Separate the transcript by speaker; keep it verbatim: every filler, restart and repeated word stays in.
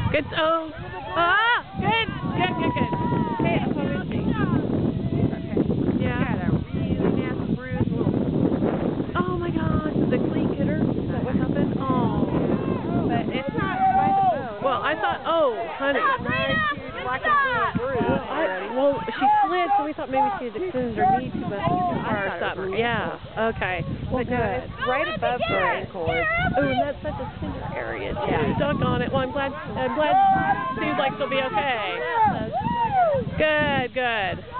Speaker 1: Good. Oh. Ah. Good. Good. Good. Good. Okay. That's what we see.
Speaker 2: Okay.
Speaker 1: Yeah.
Speaker 2: Got a really nasty bruise.
Speaker 1: Oh my gosh. Did the cleat hit her? Is that what happened? Oh.
Speaker 2: But it's not by the bone.
Speaker 1: Well, I thought. Oh, honey.
Speaker 2: She's like a little bruise.
Speaker 1: Well, I, well, she slid, so we thought maybe she had extended her knee too much too far or something. Yeah. Okay. Well,
Speaker 2: But no,
Speaker 1: good.
Speaker 2: it's right above her ankle.
Speaker 1: Oh, and that's such a tender area too.
Speaker 2: Yeah.
Speaker 1: Doggone it. Well, I'm glad. I'm glad. Seems like she'll be okay. Good. Good.